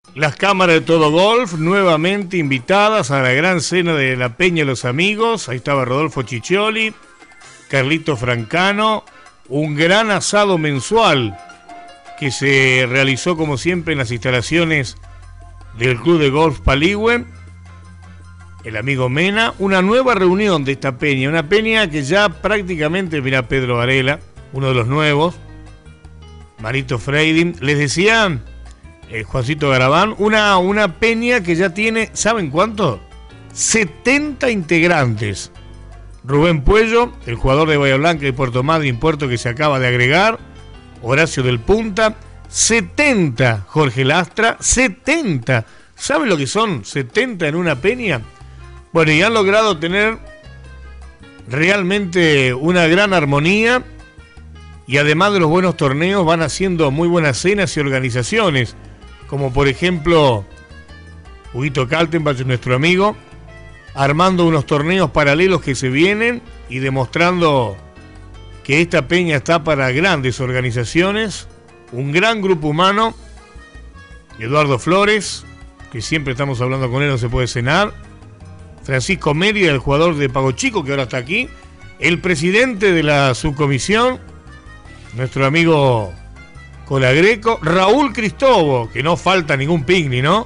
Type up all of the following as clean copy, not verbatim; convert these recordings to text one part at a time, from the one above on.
Las cámaras de Todo Golf nuevamente invitadas a la gran cena de la Peña y los Amigos. Ahí estaba Rodolfo Ciccioli, Carlito Francano, un gran asado mensual que se realizó como siempre en las instalaciones del Club de Golf Paligüe. El amigo Mena, una nueva reunión de esta peña, una peña que ya prácticamente, mirá Pedro Varela, uno de los nuevos, Marito Freidin, les decía Juancito Garabán, una peña que ya tiene, ¿saben cuánto? 70 integrantes. Rubén Puello, el jugador de Bahía Blanca y Puerto Madryn, Puerto que se acaba de agregar, Horacio del Punta, 70, Jorge Lastra, 70. ¿Saben lo que son 70 en una peña? Bueno, y han logrado tener realmente una gran armonía y además de los buenos torneos van haciendo muy buenas cenas y organizaciones, como por ejemplo Huguito Kaltenbach, nuestro amigo, armando unos torneos paralelos que se vienen y demostrando que esta peña está para grandes organizaciones, un gran grupo humano, Eduardo Flores, que siempre estamos hablando con él, no se puede cenar, Francisco Mérida, el jugador de Pago Chico, que ahora está aquí, el presidente de la subcomisión, nuestro amigo Colagreco, Raúl Cristóbal, que no falta ningún picnic, ¿no?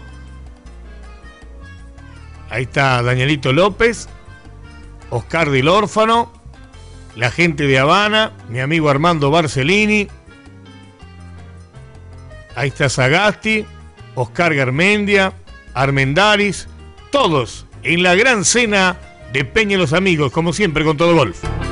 Ahí está Danielito López, Oscar del Órfano, la gente de Habana, mi amigo Armando Barcelini, ahí está Sagasti, Oscar Garmendia, Armendaris, todos en la gran cena de Peña y los Amigos, como siempre con Todo Golf.